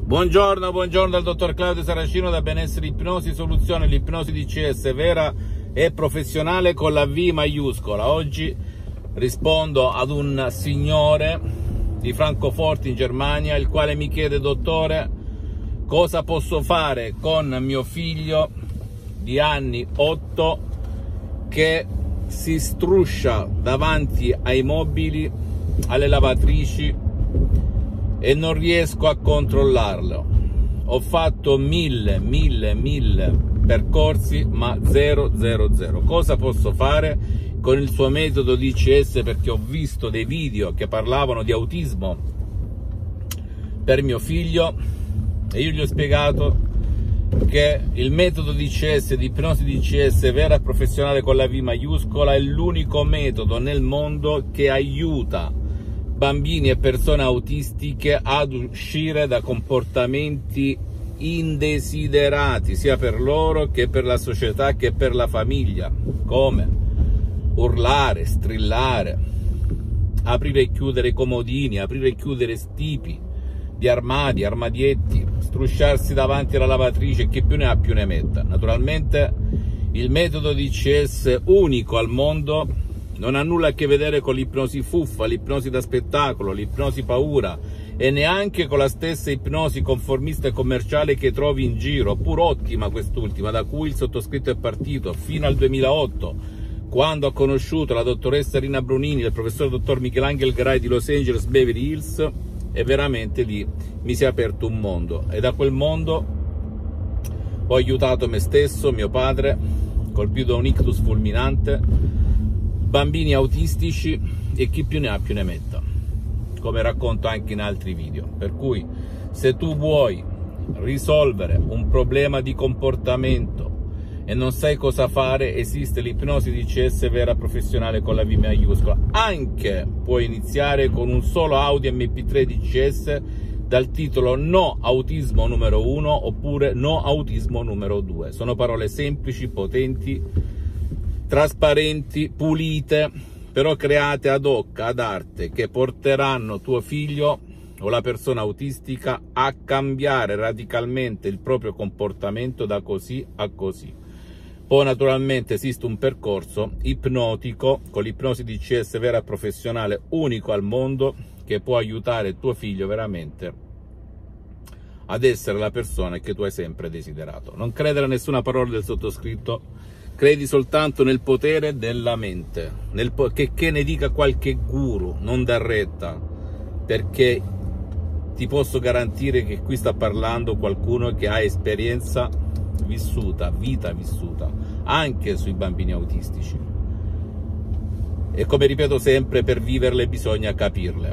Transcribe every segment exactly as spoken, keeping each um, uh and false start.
Buongiorno, buongiorno dal dottor Claudio Saracino da Benessere Ipnosi Soluzione, l'ipnosi D C S vera e professionale con la V maiuscola. Oggi rispondo ad un signore di Francoforte in Germania, il quale mi chiede: dottore, cosa posso fare con mio figlio di anni otto che si struscia davanti ai mobili, alle lavatrici, e non riesco a controllarlo. Ho fatto mille, mille, mille percorsi, ma zero, zero, zero. Cosa posso fare con il suo metodo D C S? Perché ho visto dei video che parlavano di autismo per mio figlio e io gli ho spiegato che il metodo D C S, di ipnosi D C S vera e professionale con la V maiuscola, è l'unico metodo nel mondo che aiuta bambini e persone autistiche ad uscire da comportamenti indesiderati, sia per loro che per la società che per la famiglia, come urlare, strillare, aprire e chiudere comodini, aprire e chiudere stipi di armadi, armadietti, strusciarsi davanti alla lavatrice, chi più ne ha più ne metta. Naturalmente il metodo D C S unico al mondo non ha nulla a che vedere con l'ipnosi fuffa, l'ipnosi da spettacolo, l'ipnosi paura, e neanche con la stessa ipnosi conformista e commerciale che trovi in giro, pur ottima quest'ultima, da cui il sottoscritto è partito fino al duemilaotto, quando ho conosciuto la dottoressa Rina Brunini e il professor dottor Michelangelo Garay di Los Angeles Beverly Hills, e veramente lì mi si è aperto un mondo, e da quel mondo ho aiutato me stesso, mio padre, colpito da un ictus fulminante, bambini autistici e chi più ne ha più ne metta, come racconto anche in altri video. Per cui, se tu vuoi risolvere un problema di comportamento e non sai cosa fare, esiste l'ipnosi D C S vera professionale con la V maiuscola. Anche puoi iniziare con un solo audio M P tre D C S dal titolo No autismo numero uno oppure No autismo numero due. Sono parole semplici, potenti, trasparenti, pulite, però create ad hoc, ad arte, che porteranno tuo figlio o la persona autistica a cambiare radicalmente il proprio comportamento da così a così. Poi naturalmente esiste un percorso ipnotico con l'ipnosi D C S vera e professionale unico al mondo, che può aiutare tuo figlio veramente ad essere la persona che tu hai sempre desiderato. Non credere a nessuna parola del sottoscritto, credi soltanto nel potere della mente, nel po- che, che ne dica qualche guru, non dar retta, perché ti posso garantire che qui sta parlando qualcuno che ha esperienza vissuta, vita vissuta, anche sui bambini autistici. E come ripeto sempre, per viverle bisogna capirle.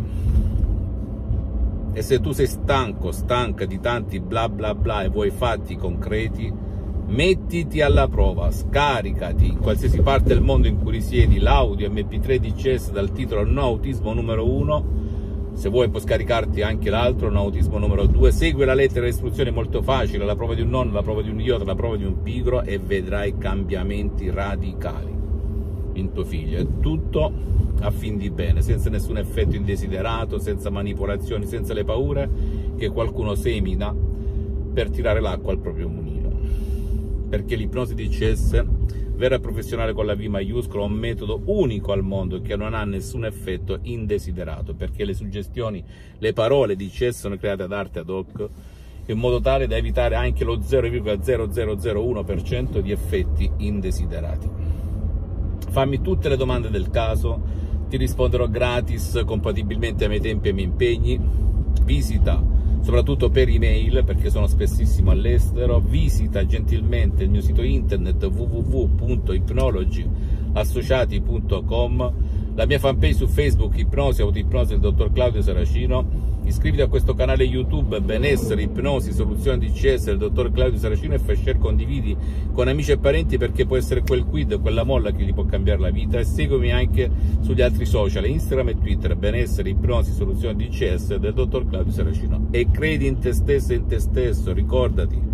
E se tu sei stanco, stanca di tanti bla bla bla e vuoi fatti concreti, mettiti alla prova, scaricati in qualsiasi parte del mondo in cui risiedi l'audio M P tre D C S dal titolo No autismo numero uno, se vuoi puoi scaricarti anche l'altro, No autismo numero due, segui la lettera di istruzione molto facile, la prova di un nonno, la prova di un idiota, la prova di un pigro, e vedrai cambiamenti radicali in tuo figlio. È tutto a fin di bene, senza nessun effetto indesiderato, senza manipolazioni, senza le paure che qualcuno semina per tirare l'acqua al proprio mulino. Perché l'ipnosi D C S vera e professionale con la V maiuscola è un metodo unico al mondo che non ha nessun effetto indesiderato, perché le suggestioni, le parole D C S sono create ad arte ad hoc in modo tale da evitare anche lo zero virgola zero zero zero uno per cento di effetti indesiderati. Fammi tutte le domande del caso, ti risponderò gratis, compatibilmente ai miei tempi e ai miei impegni. Visita soprattutto per email, perché sono spessissimo all'estero. Visita gentilmente il mio sito internet w w w punto ipnologi associati punto com, la mia fanpage su Facebook Ipnosi Autoipnosi del dottor Claudio Saracino. Iscriviti a questo canale YouTube Benessere Ipnosi Soluzione D C S del dottor Claudio Saracino e fai share, condividi con amici e parenti, perché può essere quel quid, quella molla che gli può cambiare la vita. E seguimi anche sugli altri social, Instagram e Twitter, Benessere Ipnosi Soluzione D C S del dottor Claudio Saracino. E credi in te stesso e in te stesso, ricordati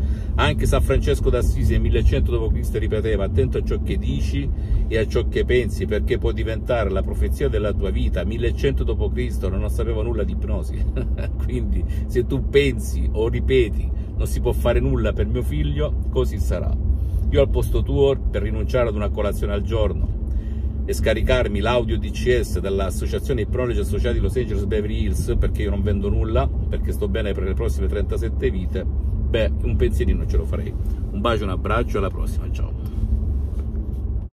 Anche San Francesco d'Assisi nel millecento dopo Cristo ripeteva: attento a ciò che dici e a ciò che pensi, perché può diventare la profezia della tua vita. millecento dopo Cristo non sapevo nulla di ipnosi. Quindi se tu pensi o ripeti non si può fare nulla per mio figlio, così sarà. Io al posto tuo, per rinunciare ad una colazione al giorno e scaricarmi l'audio D C S dall'associazione Ipnologi Associati Los Angeles Beverly Hills, perché io non vendo nulla, perché sto bene per le prossime trentasette vite, beh, un pensierino ce lo farei. Un bacio, un abbraccio, alla prossima, ciao.